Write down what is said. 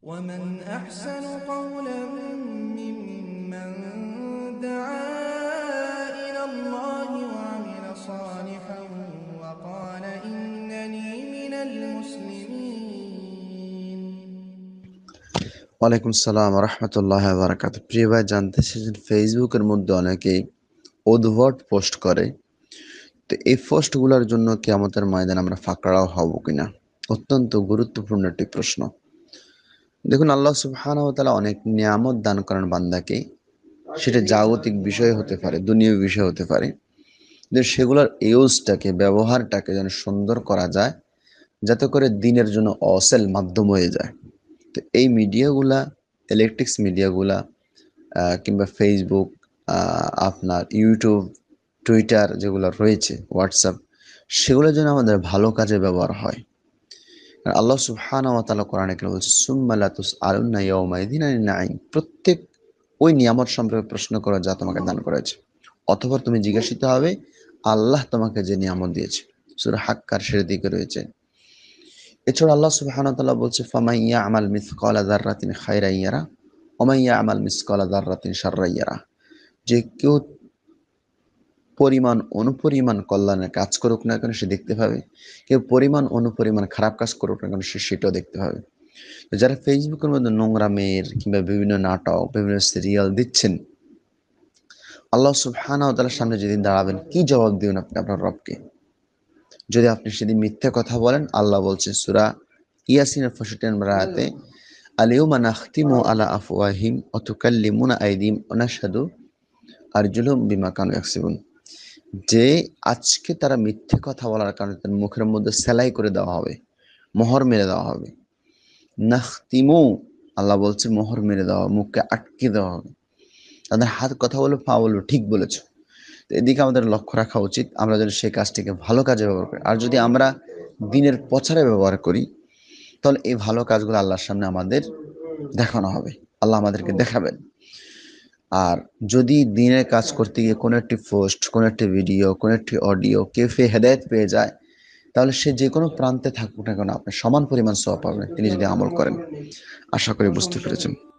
ومن أحسن قولا ممن دعا إلى الله وعمل صالحا وقال إنني من المسلمين. ওয়ালাইকুম আসসালাম রহমতুল্লাহ বারাকাত। প্রিয় ভাই, জানতে চাইছেন ফেসবুকের মধ্যে অনেকেই উদ্ভট পোস্ট করে, তো এই পোস্টগুলোর জন্য কিয়ামতের ময়দানে আমরা ফাঁকড়াও হব কিনা, অত্যন্ত গুরুত্বপূর্ণ একটি প্রশ্ন। দেখুন, আল্লাহ সুবহানাহু ওয়া তাআলা অনেক নিয়ামত দান করেন বান্দাকে, সেটা জাগতিক বিষয় হতে পারে, দুনিয়ার বিষয় হতে পারে, যে সেগুলোর ইউজটাকে, ব্যবহারটাকে যেন সুন্দর করা যায়, যাতে করে দিনের জন্য অসেল মাধ্যম হয়ে যায়। তো এই মিডিয়াগুলা, ইলেকট্রিক্স মিডিয়াগুলা কিংবা ফেসবুক, আপনার ইউটিউব, টুইটার যেগুলো রয়েছে, হোয়াটসঅ্যাপ, সেগুলো যেন আমাদের ভালো কাজে ব্যবহার হয়। আল্লাহ সুবহানাহু ওয়া তাআলা কোরআনে কারিমে বলছে, সুম্মা লা তুসআলুন্না ইয়াওমাইযিন আনিন নাঈম। প্রত্যেক ওই নিয়ামত সম্পর্কে প্রশ্ন করা যা তোমাকে দান করেছে, অতঃপর তুমি জিজ্ঞাসিত হবে আল্লাহ তোমাকে যে নিয়ামত দিয়েছে। সূরা হাক্কার শেষের দিকে রয়েছে। এছাড়া আল্লাহ সুবহানাহু ওয়া তাআলা বলছে, ফামান ইয়া'মাল মিসকালা যাররাতিন খায়রান ইয়ারা ওয়া মান ইয়া'মাল মিসকালা যাররাতিন শাররান ইয়ারা। যে কেউ পরিমাণ অনুপরিমাণ কল্যাণের কাজ করুক না কেন সে দেখতে পাবে, কেউ পরিমাণ অনুপরিমাণ খারাপ কাজ করুক না কেন সে সেটাও দেখতে পাবে। তো যারা ফেসবুকের মধ্যে নোংরামের কিংবা বিভিন্ন নাটক, বিভিন্ন সিরিয়াল দিচ্ছেন, আল্লাহ সুবহানাহু ওয়া তাআলার সামনে যেদিন দাঁড়াবেন, কি জবাব দিবেন আপনি আপনার রবকে? যদি আপনি সেদিন মিথ্যা কথা বলেন, আল্লাহ বলছে সূরা ইয়াসিনের 65 নম্বর আয়াতে, আল-ইয়াওমা নাখতিমু আলা আফওয়াহিম ওয়া তুকাল্লিমুনা আইদিহিম ওয়া নাশহাদু আরজুলুহুম বিমা কানু ইয়াকসিবুন। যে আজকে তারা মিথ্যে কথা বলার কারণে তাদের মুখের মধ্যে সেলাই করে দেওয়া হবে, মোহর মেরে দেওয়া হবে। নাখতিমু, আল্লাহ বলছে মোহর মেরে দেওয়া, মুখকে আটকে দেওয়া হবে। তাদের হাত কথা বলবে, পা বলবে ঠিক বলেছ। তো এদিকে আমাদের লক্ষ্য রাখা উচিত, আমরা যেন সেই কাজটিকে ভালো কাজে ব্যবহার করি। আর যদি আমরা দিনের প্রচারে ব্যবহার করি, তাহলে এই ভালো কাজগুলো আল্লাহর সামনে আমাদের দেখানো হবে, আল্লাহ আমাদেরকে দেখাবেন। আর যদি দিনের কাজ করতে গিয়ে কোনো একটি পোস্ট, কোনো একটি ভিডিও, কোনো একটি অডিও কেউ হেদায়েত পেয়ে যায়, তাহলে সে যে কোনো প্রান্তে থাকুক না কেন, আপনি সমান পরিমাণ সওয়াব পাবেন তিনি যদি আমল করেন। আশা করি বুঝতে পেরেছেন।